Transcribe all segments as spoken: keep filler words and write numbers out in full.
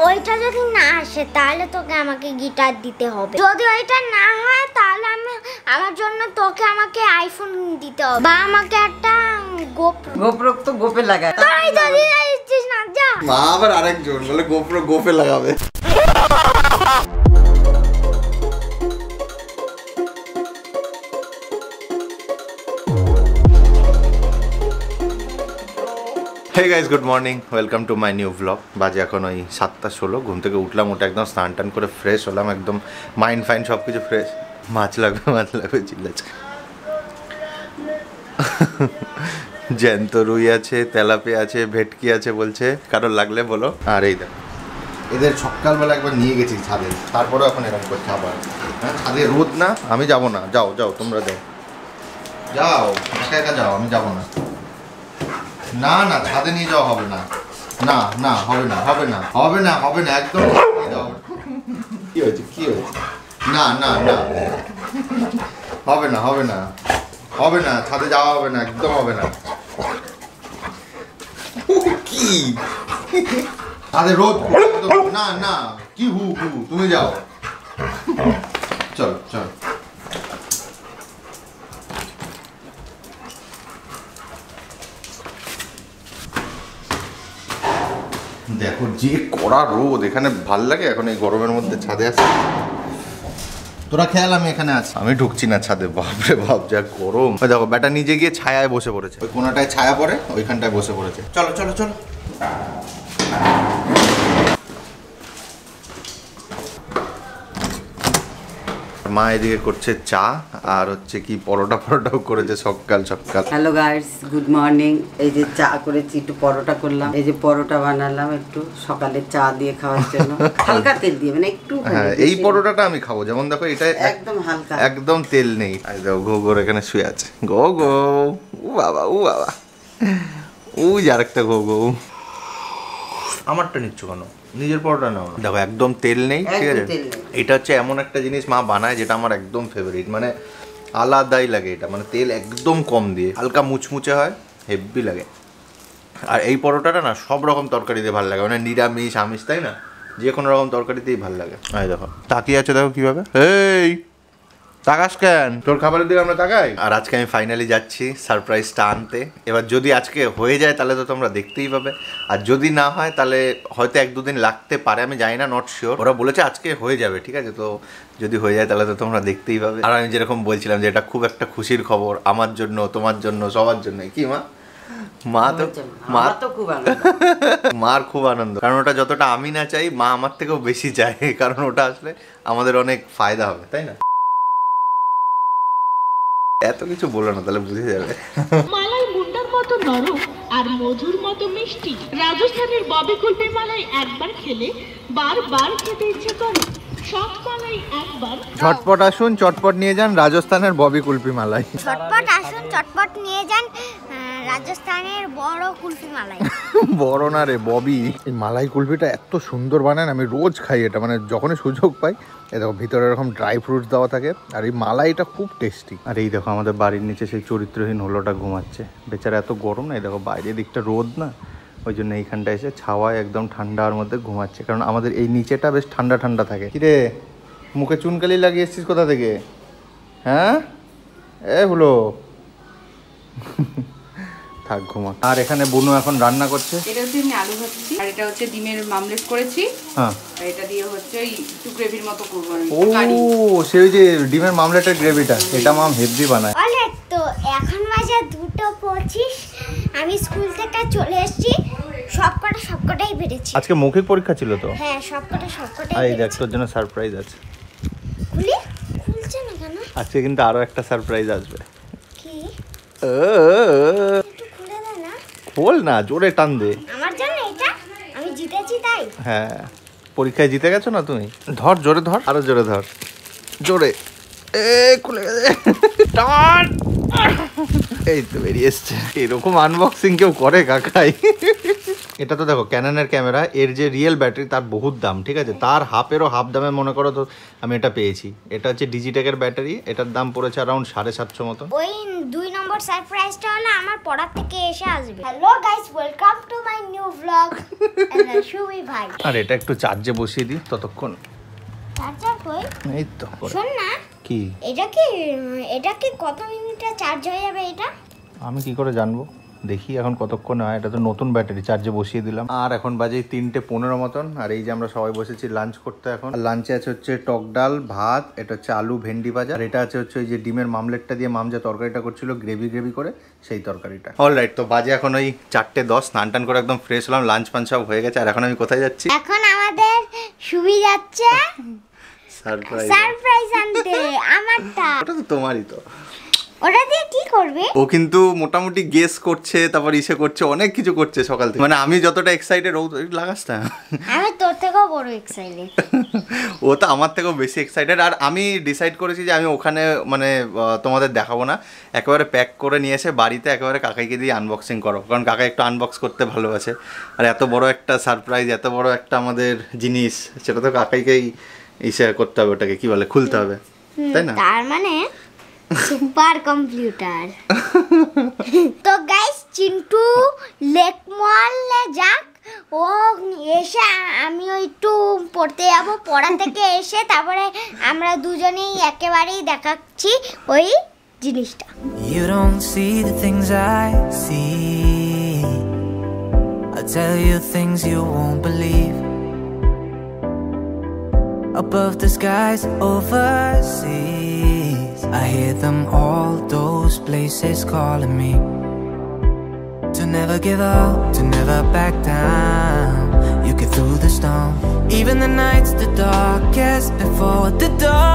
ওইটা যদি না আসে তাহলে তোকে আমাকে গিটার দিতে হবে। যদি ওইটা না হয় তাহলে আমি আমার জন্য তোকে আমাকে আইফোন দিতে হবে বা আমাকে একটা গোপ্রো। গোপ্রো তো গোপে লাগায়। তুই যদি দিচ্ছিস না যা। মা আবার আরেকজন বলে গোপ্রো গোপে লাগাবে। Hey guys, good morning. Welcome to my new vlog. বাজে এখন ওই সাতটা ষোলো। ঘুম থেকে উঠলাম, ওটা একদম স্নান টান করে ফ্রেশ হলাম, একদম মাইন্ড ফাইন সব কিছু ফ্রেশ। মাছ লাগবে মাছ লাগবে চিল্লাচ্ছে। জ্যান্ত রুই আছে, তেলাপিয়া আছে, ভেটকি আছে বলছে, কারোর লাগলে বলো। আর এই দেখো এদের সকালবেলা একবার নিয়ে গেছি ছাদে, তারপরেও এখন এরকম করছে আবার। হ্যাঁ ছাদে রোদ না, আমি যাবো না। যাও যাও তোমরা যাও যাও একা একা যাও, আমি যাবো না। না না ছাদে নিয়ে যাওয়া হবে না, না না হবে না হবে না হবে না হবে না একদম। কি হয়েছে কি হয়েছে? না না না হবে না হবে না হবে না ছাদে যাওয়া হবে না, একদম হবে না। কি ছাদে রোদ? না না কি হু হু তুমি যাও, চলো চলো। দেখো যে কড়া রোদ, এখানে ভাল লাগে এখন এই গরমের মধ্যে ছাদে আসে। তোরা খেয়াল আমি এখানে আছি, আমি ঢুকছি না ছাদে। বাপরে বাপ যা গরম। দেখো বেটা নিজে গিয়ে ছায়ায় বসে পড়েছে, ওই কোনাটায় ছায়া পড়ে ওইখানটায় বসে পড়েছে। চলো চলো চলো। মা এদিকে করছে চা, আর হচ্ছে কি পরোটা পরোটাও করেছে সকাল সকাল। Hello guys, good morning. এই যে চা করেছি, একটু পরোটা করলাম, এই যে পরোটা বানালাম একটু সকালে চা দিয়ে খাওয়ার জন্য। হালকা তেল দিয়ে, মানে একটু। হ্যাঁ এই পরোটাটা আমি খাবো, যেমন দেখো এটা একদম হালকা, একদম তেল নেই। এই দেখো গো গোর এখানে শুয়ে আছে। গো গো ও বাবা ও বাবা ও আরেকটা গো গো। আমারটা নিচ্ছ কেন? নিজের পরোটা নাও। দেখো একদম তেল নেই, ঠিক আছে। এটা হচ্ছে এমন একটা জিনিস মা বানায় যেটা আমার একদম ফেভারিট, মানে আলাদাই লাগে এটা, মানে তেল একদম কম দিয়ে, হালকা মুচমুচে হয়, হেভি লাগে। আর এই পরোটাটা না সব রকম তরকারি দিয়ে ভালো লাগে, মানে নিরামিষ আমিষ তাই না, যে কোনো রকম তরকারিতেই ভালো লাগে। এই দেখো তাকিয়ে আছে, দেখো কিভাবে। এই তাকাস কেন? তোর খাবারের দিকে আমরা তাকাই। আর আজকে আমি ফাইনালি যাচ্ছি সারপ্রাইজটা আনতে। এবার যদি আজকে হয়ে যায় তাহলে তো তোমরা দেখতেই পাবে, আর যদি না হয় তাহলে হয়তো এক দুদিন লাগতে পারে, আমি জানি না, নট শিওর। ওরা বলেছে আজকে হয়ে যাবে, ঠিক আছে। তো যদি হয়ে যায় তাহলে তো তোমরা দেখতেই পাবে। আর আমি যেরকম বলছিলাম যে এটা খুব একটা খুশির খবর আমার জন্য, তোমার জন্য, সবার জন্য। কি মা? মা তো মা তো খুব আনন্দ, মার খুব আনন্দ, কারণ ওটা যতটা আমি না চাই মা আমার থেকেও বেশি চায়, কারণ ওটা আসলে আমাদের অনেক ফায়দা হবে, তাই না? এত কিছু বলো না, তাহলে বুঝে যাবে। মালাই মুন্ডার মতো নরম আর মধুর মতো মিষ্টি। রাজস্থানের ববি কুলফি মালাই একবার খেলে বারবার খেতে ইচ্ছে করে। সব মালাই একবার। ঝটপট আসুন, চটপট নিয়ে যান রাজস্থানের ববি কুলফি মালাই। চটপট আসুন, চটপট নিয়ে যান রাজস্থানের বড় কুলফি মালাই। বড় না রে, ববি। এই মালাই কুলফিটা এত সুন্দর বানান, আমি রোজ খাই এটা, মানে যখনই সুযোগ পাই। এই দেখো ভিতরে এরকম ড্রাই ফ্রুটস দেওয়া থাকে, আর এই মালাইটা খুব টেস্টি। আর এই দেখো আমাদের বাড়ির নিচে সেই চরিত্রহীন হলোটা ঘুমাচ্ছে, বেচারা এত গরম না, এই দেখো বাইরের দিকটা রোদ না, ওই জন্য এইখানটা এসে ছাওয়ায় একদম ঠান্ডার মধ্যে ঘুমাচ্ছে, কারণ আমাদের এই নিচেটা বেশ ঠান্ডা ঠান্ডা থাকে। কিরে মুখে চুনকালি লাগিয়ে এসছিস কোথা থেকে? হ্যাঁ এ হলো থাক ঘুমা। আর এখানে বুনু এখন রান্না করছে। এটা হচ্ছে আমি আলু ভাজছি, আর এটা হচ্ছে ডিমের মামলেট করেছি। হ্যাঁ আর এটা দিয়ে হচ্ছে একটু গ্রেভির মতো করব আমি। ও সেই যে ডিমের মামলেটের গ্রেভিটা, এটা মাম হেভি বানায়। অনেক তো এখন বাজে দুটো পঁচিশ, আমি স্কুল থেকে চলে এসেছি, সবকটা সবকটাই বেড়েছি। আজকে মৌখিক পরীক্ষা ছিল তো? হ্যাঁ সবকটা সবকটাই। এই দেখ তোর জন্য সারপ্রাইজ আছে। খুলি খুলছে না কেন? আজকে কিন্তু আরো একটা সারপ্রাইজ আসবে। কি? একটু খুলে দে না। খোল না, জোরে টান দে। আমার জন্য এটা? আমি জিতেছি তাই? হ্যাঁ পরীক্ষায় জিতে গেছো না তুমি। ধর জোরে ধর, আরো জোরে ধর, জোরে। এ খুলে গেছে, টান। এই তো বেরিয়ে এসছে। এরকম আনবক্সিং কেউ করে কাকাই? এটা তো দেখো ক্যাননের ক্যামেরা, এর যে রিয়েল ব্যাটারি তার বহুত দাম, ঠিক আছে, তার হাফেরও হাফ দামে মনে করো তো আমি এটা পেয়েছি। এটা হচ্ছে ডিজিটেকের ব্যাটারি, এটার দাম পড়েছে অ্যারাউন্ড সাড়ে সাতশো মতো। ওই দুই নম্বর সারপ্রাইজটা হলো আমার পড়ার থেকে এসে আসবে। Hello guys, welcome to my new blog Shubhi ভাই। আর এটা একটু চার্জে বসিয়ে দিই ততক্ষণ। চার্জার কই? এই তো। শোন না, কি এটা কি এটা কি কত মিনিটে চার্জ হয়ে যাবে এটা? আমি কি করে জানবো, দেখি এখন কতক্ষণ হয়। এটা তো নতুন ব্যাটারি, চার্জে বসিয়ে দিলাম। আর এখন বাজে তিনটে পনেরো মতন। আর এই যে আমরা সবাই বসেছি লাঞ্চ করতে। এখন লাঞ্চে আছে হচ্ছে টক ডাল, ভাত, এটা হচ্ছে আলু ভেন্ডি ভাজা, আর এটা আছে হচ্ছে ওই যে ডিমের মামলেটটা দিয়ে মাম যে তরকারিটা করছিল গ্রেভি গ্রেভি করে, সেই তরকারিটা। অলরাইট, তো বাজে এখন ওই চারটে দশ। স্নান টান করে একদম ফ্রেশ হলাম, লাঞ্চ পান সব হয়ে গেছে। আর এখন আমি কোথায় যাচ্ছি? এখন আমাদের শুভি যাচ্ছে সারপ্রাইজ সারপ্রাইজ আনতে আমারটা। ওটা তো তোমারই তো। ওটা দিয়ে কি করবে? ও কিন্তু মোটামুটি গেস করছে, তারপর ইসে করছে, অনেক কিছু করছে সকাল থেকে। মানে আমি যতটা এক্সাইটেড, ও লাগাস না, আমি তোর থেকেও বড় এক্সাইটেড। ও তো আমার থেকেও বেশি এক্সাইটেড। আর আমি ডিসাইড করেছি যে আমি ওখানে মানে তোমাদের দেখাবো না, একেবারে প্যাক করে নিয়ে এসে বাড়িতে একেবারে কাকাইকে দিয়ে আনবক্সিং করো, কারণ কাকা একটু আনবক্স করতে ভালোবাসে। আর এত বড় একটা সারপ্রাইজ, এত বড় একটা আমাদের জিনিস, সেটা তো কাকাইকেই ইসে করতে হবে, ওটাকে কি বলে, খুলতে হবে, তাই না? তার মানে সুপার কম্পিউটার। তো গাইস, চিন্টু লেক মলে যাক, ও এসে আমি ওই একটু পড়তে যাব, পড়া থেকে এসে তারপরে আমরা দুজনেই একেবারেই দেখাচ্ছি ওই জিনিসটা। You don't see the things I see, I tell you things you won't believe. Above the skies overseas, I hear them all, those places calling me to never give up, to never back down. You get through the storm, even the nights the darkest before the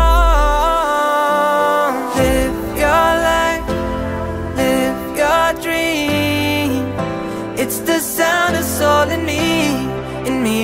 dawn. Live your life, live your dream. It's the sound of soul in me, in me.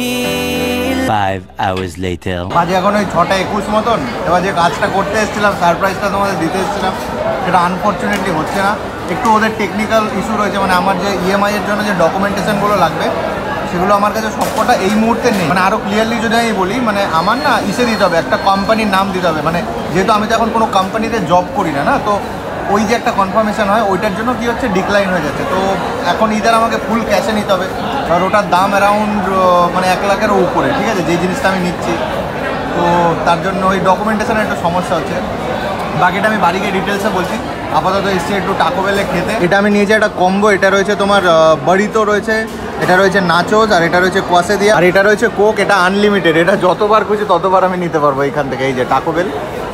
Five hours later. আজ এখন ওই ছটা একুশ মতন। এবার যে কাজটা করতে এসেছিলাম, সারপ্রাইজটা তোমাদের দিতে এসেছিলাম, সেটা আনফর্চুনেটলি হচ্ছে না। একটু ওদের টেকনিক্যাল ইস্যু রয়েছে, মানে আমার যে ইএমআই এর জন্য যে ডকুমেন্টেশনগুলো লাগবে সেগুলো আমার কাছে সবকটা এই মুহূর্তে নেই। মানে আরও ক্লিয়ারলি যদি আমি বলি, মানে আমার না ইসে দিতে হবে, একটা কোম্পানির নাম দিতে হবে। মানে যেহেতু আমি তো এখন কোনো কোম্পানিতে জব করি না, না তো ওই যে একটা কনফার্মেশন হয়, ওইটার জন্য কী হচ্ছে, ডিক্লাইন হয়ে যাচ্ছে। তো এখন ইদার আমাকে ফুল ক্যাশে নিতে হবে, আর ওটার দাম অ্যারাউন্ড মানে এক লাখেরও উপরে, ঠিক আছে, যেই জিনিসটা আমি নিচ্ছি। তো তার জন্য ওই ডকুমেন্টেশনের একটু সমস্যা হচ্ছে। বাকিটা আমি বাড়ি গিয়ে ডিটেলসে বলছি। আপাতত এসছি একটু টাকো বেলে খেতে। এটা আমি নিয়েছি একটা কম্বো, এটা রয়েছে তোমার বাড়িতো রয়েছে, এটা রয়েছে নাচোস, আর এটা রয়েছে কোয়াসে দিয়া, আর এটা রয়েছে কোক। এটা আনলিমিটেড, এটা যতবার খুশি ততবার আমি নিতে পারবো এখান থেকে। এই যে টাকো বেল,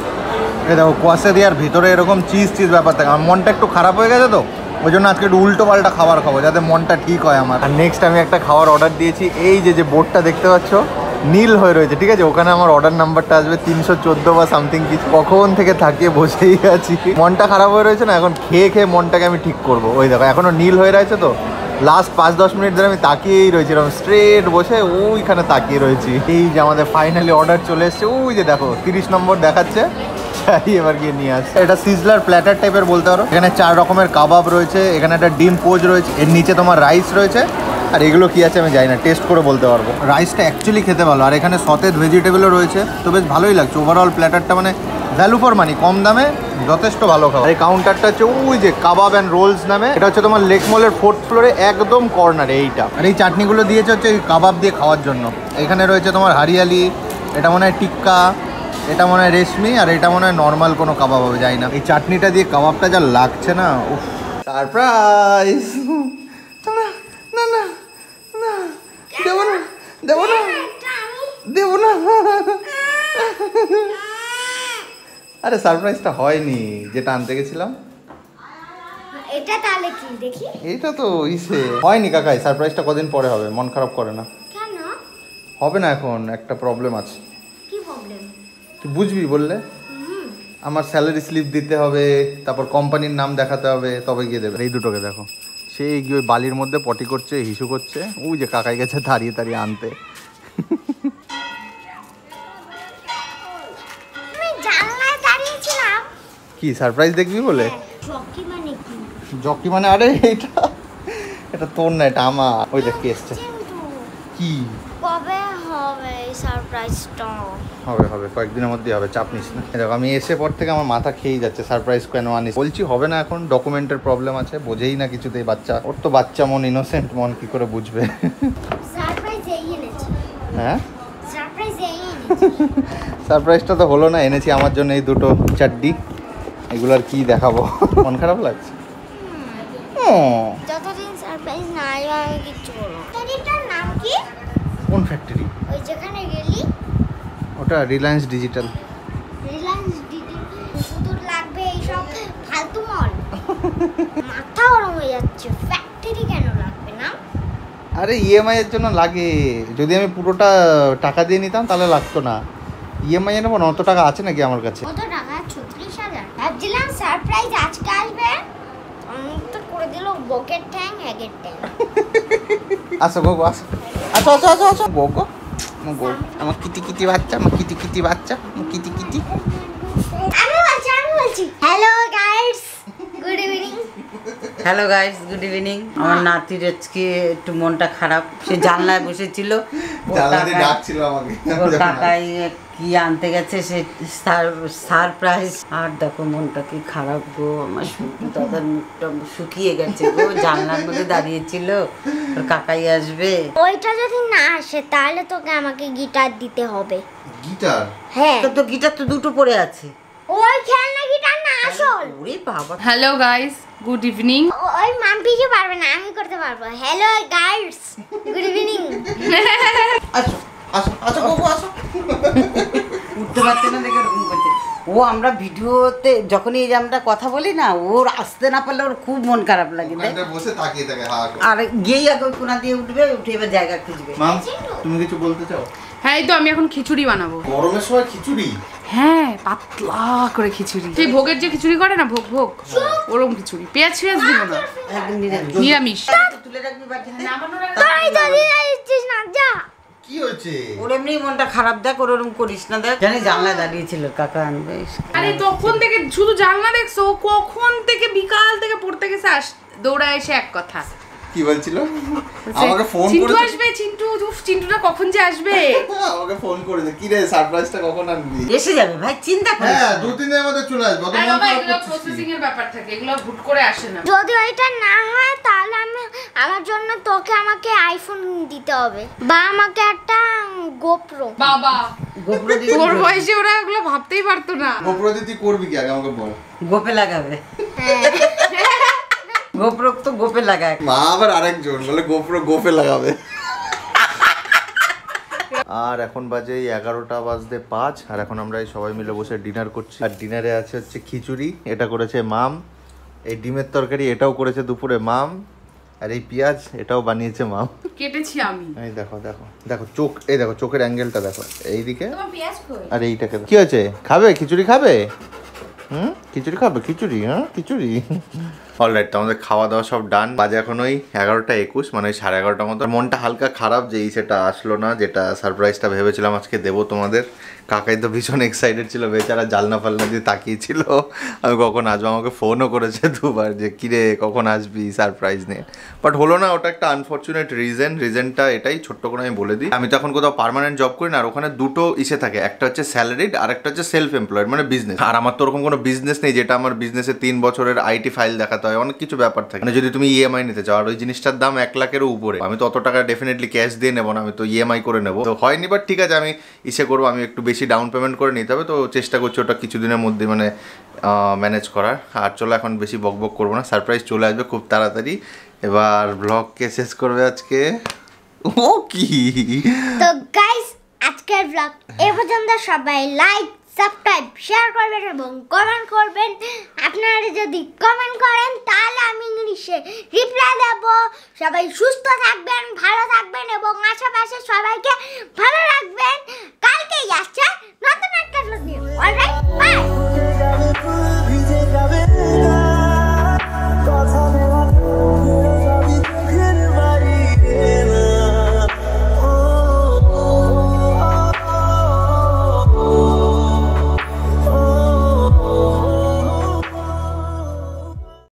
এই দেখো কোয়াসে দিয়ার ভিতরে এরকম চিজ চিজ ব্যাপার থাকে। আমার মনটা একটু খারাপ হয়ে গেছে, তো ওই জন্য আজকে একটু উল্টো পাল্টা খাবার খাবো যাতে মনটা ঠিক হয় আমার। আর নেক্সট আমি একটা খাবার অর্ডার দিয়েছি, এই যে যে বোর্ডটা দেখতে পাচ্ছ নীল হয়ে রয়েছে, ঠিক আছে, ওখানে আমার অর্ডার নাম্বারটা আসবে তিনশো চোদ্দো বা সামথিং কিছু। কখন থেকে থাকিয়ে বসেই আছি, মনটা খারাপ হয়ে রয়েছে না, এখন খেয়ে খেয়ে মনটাকে আমি ঠিক করবো। ওই দেখো এখনো নীল হয়ে রয়েছে, তো লাস্ট পাঁচ দশ মিনিট ধরে আমি তাকিয়েই রয়েছি, এরকম স্ট্রেট বসে ওইখানে তাকিয়ে রয়েছি। এই যে আমাদের ফাইনালি অর্ডার চলে এসছে, ওই যে দেখো তিরিশ নম্বর দেখাচ্ছে, এবার গিয়ে নিয়ে আসছে। এটা সিজলার প্ল্যাটার টাইপের বলতে পারো। এখানে চার রকমের কাবাব রয়েছে, এখানে একটা ডিম পোজ রয়েছে, এর নিচে তোমার রাইস রয়েছে, আর এগুলো কি আছে আমি জানি না, টেস্ট করে বলতে পারবো। রাইসটা অ্যাকচুয়ালি খেতে ভালো, আর এখানে সতেজ ভেজিটেবলও রয়েছে, তো বেশ ভালোই লাগছে। ওভারঅল প্ল্যাটারটা মানে ভ্যালু ফর মানি, কম দামে যথেষ্ট ভালো খাবার। এই কাউন্টারটা হচ্ছে ওই যে কাবাব অ্যান্ড রোলস নামে, এটা হচ্ছে তোমার লেক মলের ফোর্থ ফ্লোরে একদম কর্নারে এইটা। আর এই চাটনিগুলো দিয়েছে হচ্ছে কাবাব দিয়ে খাওয়ার জন্য। এখানে রয়েছে তোমার হারিয়ালি, এটা মনে হয় টিক্কা, এটা মনে হয় রেশমি, আর এটা মনে হয় নর্মাল কোনো কাবাব হবে, যাই না। এই চাটনিটা দিয়ে কাবাবটা যা লাগছে না, উফ, সারপ্রাইজ। না না না, দেবো না দেবো না দেবো না। আরে সারপ্রাইজটা হয়নি, যেটা আনতে গেছিলাম। এটা তাহলে কি দেখি? এইটা তো ইসে হয়নি কাকাই, সারপ্রাইজটা কদিন পরে হবে, মন খারাপ করে না। কেন হবে না, এখন একটা প্রবলেম আছে। কি প্রবলেম? তুই বুঝবি বললে, আমার স্যালারি স্লিপ দিতে হবে, তারপর কোম্পানির নাম দেখাতে হবে, তবে গিয়ে দেবে। এই দুটোকে দেখো, সেই গিয়ে ওই বালির মধ্যে পটি করছে, হিসু করছে, ওই যে কাকাই গেছে দাঁড়িয়ে দাঁড়িয়ে আনতে। আমি জানলায় দাঁড়িয়েছিলাম। কি সারপ্রাইজ দেখবি বলে? জকি মানে কি? জকি মানে, আরে এটা এটা তোর না, এটা আমার। ওই দেখ কি এসছে। কি কবে হবে সারপ্রাইজটা? হবে হবে কয়েকদিনের মধ্যেই হবে, চাপ নিস না। দেখো আমি এসে পর থেকে আমার মাথা খেয়েই যাচ্ছে, সারপ্রাইজ কেন আনিস। বলছি হবে না, এখন ডকুমেন্টের প্রবলেম আছে, বোঝেই না কিছুতেই বাচ্চা। ওর তো বাচ্চা মন, ইনোসেন্ট মন, কি করে বুঝবে? সারপ্রাইজ এই এনেছি। হ্যাঁ সারপ্রাইজ এই এনেছি। সারপ্রাইজটা তো হলো না, এনেছি আমার জন্য এই দুটো চাড্ডি। এগুলো আর কি দেখাবো, মন খারাপ লাগছে। যতদিন সারপ্রাইজ না আসবে আমি কিচ্ছু বলবো না। ফ্যাক্টরিটার নাম কি? কোন ফ্যাক্টরি? ওই যেখানে গেলি ওটা রিলায়েন্স ডিজিটাল। রিলায়েন্স ডিজিটাল শুধু লাগবে এইসব ফালতু মল। মাথা গরম হয়ে যাচ্ছে, ফ্যাক্টরি কেন লাগবে না? আরে ইএমআই এর জন্য লাগে, যদি আমি পুরোটা টাকা দিয়ে নিতাম তাহলে লাগতো না। ইএমআই এ নেবো না, অত টাকা আছে নাকি আমার কাছে? কত টাকা? ছত্রিশ হাজার। ভাবছিলাম সারপ্রাইজ আজকে আসবে, তো করে দিল বকের ট্যাং হ্যাগের ট্যাং। আসো গোগো আসো, আসো আসো আসো আসো গোগো। আমার কিটি কিটি বাচ্চা, আমার কিটি কিটি বাচ্চা, আমার কিটি কিটি। আমি বলছি আমি বলছি hello guys, good evening. Hello guys, good evening. আমার নাতির আজকে একটু মনটা খারাপ, সে জানলায় বসেছিল। ওর জানলাতে কাকাই- ডাকছিল আমাকে। ওর কাকাই কি আনতে গেছে, সে সারপ্রাইজ। আর দেখো মনটা কি খারাপ গো, আমার শুকনো দাদার মুখটা শুকিয়ে গেছে গো। জানলার মধ্যে দাঁড়িয়েছিল, ওর কাকাই আসবে। ওইটা যদি না আসে তাহলে তোকে আমাকে গিটার দিতে হবে। গিটার? হ্যাঁ, তো তো গিটার তো দুটো পড়ে আছে। ওই খেলনা গিটার না আসল। ওরে বাবা। Hello guys, good evening. ও- ওই মাম্পি কি পারবে না, আমি করতে পারবো। Hello guys, good evening. আসো আসো আসো গোগো আসো। উঠতে পারছে না দেখে ওরকম করছে। ও আমরা ভিডিওতে যখনই এই যে আমরা কথা বলি না, ওর আসতে না পারলে ওর খুব মন খারাপ লাগে। দেখ ওখানটা বসে তাকিয়ে থাকে হা করে। আর গিয়েই আগে ওই কোনা দিয়ে উঠবে, উঠে এবার জায়গা খুঁজবে। মাম তুমি কিছু বলতে চাও? হ্যাঁ, এই তো আমি এখন খিচুড়ি বানাবো। গরমের সময় খিচুড়ি? হ্যাঁ, পাতলা করে খিচুড়ি, সেই ভোগের যে খিচুড়ি করে না, ভোগ ভোগ ওরকম খিচুড়ি। পেঁয়াজ ফেয়াজ দিব না, একদম নিরামিষ। নিরামিষ। তুলে রাখবি বাটিতে। তোরাই তো দিয়ে দিচ্ছিস না, যা। কি হয়েছে? ওর এমনি মনটা খারাপ, দেখ ওর ওরকম করিস না। দেখ জানি জানলায় দাঁড়িয়েছিল, কাকা আনবে। আরে তখন থেকে শুধু জানলা দেখছো, ও কখন থেকে বিকাল থেকে পড়তে গেছে, আস দৌড়ায় এসে এক কথা। কি বলছিল? আমাকে ফোন চিন্টু করে আসবে, চিন্টু উফ, চিন্টুটা কখন যে আসবে। আমাকে ফোন করেছে, কি রে সারপ্রাইজটা কখন আনবি? এসে যাবে ভাই, চিন্তা করিস হ্যাঁ, না। দু তিন দিনের মধ্যে চলে আসবে। অত আর মন বাবা, খারাপ এগুলো করছিস প্রসেসিং কি? এর ব্যাপার থাকে, এগুলো হুট করে আসে না। যদি ওইটা না হয় তাহলে আমি আমার জন্য তোকে আমাকে আইফোন দিতে হবে, বা আমাকে একটা গোপ্রো। বাবা, গোপ্রো দিয়ে তোর বয়সে ওরা এগুলো ভাবতেই পারতো না। গোপ্রো দিয়ে তুই করবি কি আগে আমাকে বল। গোপে লাগাবে। গোপ্রো তো গোপে লাগায়। মা আবার আরেকজন বলে গোপ্রো গোপে লাগাবে। আর এখন বাজে এই এগারোটা বাজতে পাঁচ, আর এখন আমরা এই সবাই মিলে বসে ডিনার করছি। আর ডিনারে আছে হচ্ছে খিচুড়ি, এটা করেছে মাম। এই ডিমের তরকারি এটাও করেছে দুপুরে মাম। আর এই পেঁয়াজ এটাও বানিয়েছে মাম। কেটেছি আমি। এই দেখো দেখো দেখো চোখ, এই দেখো চোখের অ্যাঙ্গেলটা দেখো এইদিকে। তোমার পেঁয়াজ কই? আর এইটাকে কি হয়েছে? খাবে খিচুড়ি? খাবে? হুম, খিচুড়ি খাবে? খিচুড়ি? হ্যাঁ খিচুড়ি। অলরাইট, তো আমাদের খাওয়া দাওয়া সব ডান। বাজে এখন ওই এগারোটা একুশ, মানে ওই সাড়ে এগারোটার মতো। মনটা হালকা খারাপ যে এই সেটা আসলো না, যেটা সারপ্রাইজটা ভেবেছিলাম আজকে দেবো তোমাদের। কাকাই তো ভীষণ এক্সাইটেড ছিল, বেচারা জালনা ফালনা দিয়ে তাকিয়েছিল আমি কখন আসবো। আমাকে ফোনও করেছে দুবার যে কিরে কখন আসবি সারপ্রাইজ নিয়ে, বাট হলো না। ওটা একটা আনফর্চুনেট রিজন। রিজনটা এটাই, ছোট্ট করে আমি বলে দিই। আমি তো এখন কোথাও পার্মানেন্ট জব করি না, আর ওখানে দুটো ইসে থাকে, একটা হচ্ছে স্যালারিড আর একটা হচ্ছে সেলফ এমপ্লয়েড, মানে বিজনেস। আর আমার তো ওরকম কোনো বিজনেস নেই যেটা আমার বিজনেসে তিন বছরের আইটি ফাইল দেখাতে হয়, অনেক কিছু ব্যাপার থাকে। মানে যদি তুমি ইএমআই নিতে চাও, আর ওই জিনিসটার দাম এক লাখেরও উপরে, আমি তো অত টাকা ডেফিনেটলি ক্যাশ দিয়ে নেবো না, আমি তো ইএমআই করে নেবো। তো হয়নি, বাট ঠিক আছে, আমি ইসে করবো, আমি একটু বেশি ডাউন পেমেন্ট করে নিতে হবে। তো চেষ্টা করছি ওটা কিছুদিনের মধ্যে মানে ম্যানেজ করার। আর চলো এখন বেশি বক বক করবো না, সারপ্রাইজ চলে আসবে খুব তাড়াতাড়ি। এবার ব্লগকে শেষ করবে আজকে। ও কি তো গাইস, আজকের ব্লগ এ পর্যন্ত। সবাই লাইক, সাবস্ক্রাইব, শেয়ার করবেন এবং কমেন্ট করবেন। আপনারা যদি কমেন্ট করেন তাহলে আমি ইংলিশে রিপ্লাই দেব। সবাই সুস্থ থাকবেন, ভালো থাকবেন এবং আশেপাশে সবাইকে ভালো রাখবেন। কালকেই আসছে নতুন একটা ভিডিও। অলরাইট।